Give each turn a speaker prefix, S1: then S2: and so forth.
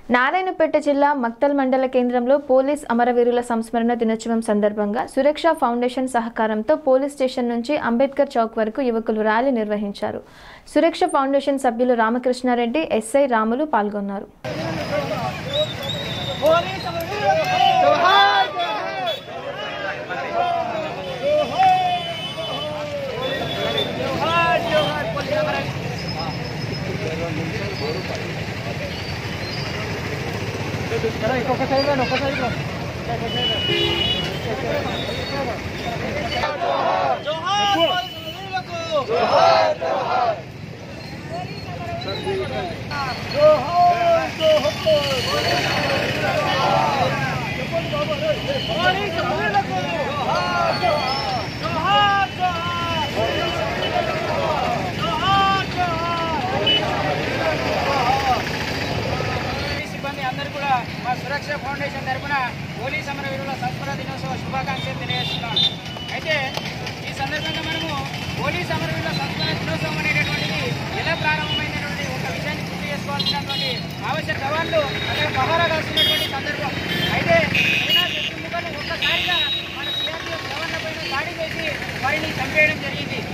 S1: నారాయణపేట జిల్లా మక్తల్ మండల కేంద్రంలో పోలీస్ అమరవీరుల సంస్మరణ దినోత్సవం సందర్భంగా సురక్ష ఫౌండేషన్ సహకారంతో పోలీస్ స్టేషన్ నుంచి అంబేద్కర్ చౌక్ వరకు యువకులు ర్యాలీ నిర్వహించారు. సురక్ష ఫౌండేషన్ సభ్యులు రామకృష్ణారెడ్డి, ఎస్ఐ రాములు పాల్గొన్నారు.
S2: మా సురక్ష ఫౌండేషన్ తరఫున పోలీస్ అమరవీరుల సంస్మరణ దినోత్సవ శుభాకాంక్షలు తెలియజేస్తున్నాం. అయితే ఈ సందర్భంగా మనము పోలీస్ అమరవీరుల సంస్మరణ దినోత్సవం అనేటటువంటిది ఎలా ప్రారంభమైనటువంటి ఒక విషయాన్ని గుర్తు చేసుకోవాల్సినటువంటి ఆవశ్యక జవాన్లు అక్కడ పహారా కాస్తున్నటువంటి సందర్భం. అయితే ఒక్కసారిగా మన సిఆర్పీఎఫ్ జవాన్ల పైన దాడి చేసి వారిని చంపేయడం జరిగింది.